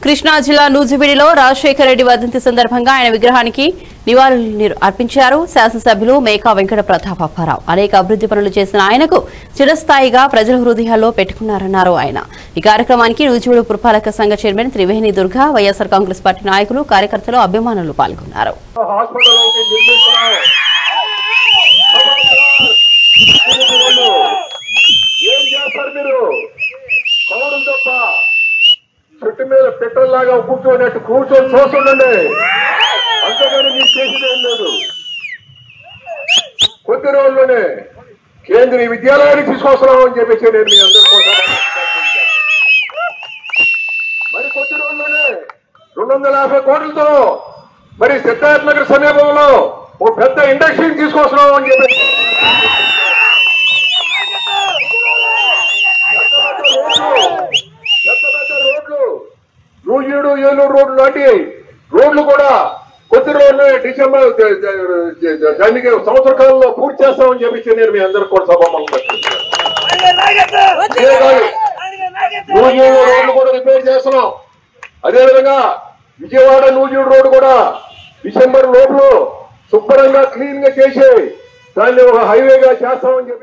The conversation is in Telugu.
కృష్ణా జిల్లా నూజివీడిలో రాజశేఖర రెడ్డి వర్ధంతి సందర్భంగా ఆయన విగ్రహానికి నివాళులు అర్పించారు శాసనసభ్యులు మేకా వెంకట ప్రతాప్ అప్పారావు. అనేక అభివృద్ధి పనులు చేసిన ఆయనకు చిరస్థాయిగా ప్రజల హృదయాల్లో పెట్టుకున్నారన్నారు ఆయన. ఈ కార్యక్రమానికి నూజివీడు పురపాలక సంఘ chairman Triveni Durga, YSR Congress party నాయకులు, కార్యకర్తలు, అభిమానులు పాల్గొన్నారు. చెట్టు మీద పెట్టల్లాగా కూర్చోనట్టు కూర్చొని చూస్తుండండి, అంతగానే మీకు చేసేది ఏం లేదు. కొద్ది రోజుల్లోనే కేంద్రీయ విద్యాలయానికి తీసుకొస్తున్నాం అని చెప్పేసి నేను మీ అందరి కోసం మరి కొద్ది రోజుల్లోనే 250 కోట్లతో మరి సిద్ధార్థ నగర్ సమీపంలో ఓ పెద్ద ఇండస్ట్రీని తీసుకొస్తున్నాం అని చెప్పి నూజివీడు ఏలూరు రోడ్లు లాంటి రోడ్లు కూడా కొద్ది రోజులు డిసెంబర్ దానికి సంవత్సర కాలంలో పూర్తి చేస్తామని చెప్పి నేను మీ అందరికి కూడా సభాముఖంగా నూజివీడు రోడ్లు కూడా రిపేర్ చేస్తున్నాం. అదేవిధంగా విజయవాడ నూజివీడు రోడ్డు కూడా డిసెంబర్ లోపల శుభ్రంగా క్లీన్ గా చేసి దాన్ని ఒక హైవేగా చేస్తామని చెప్పి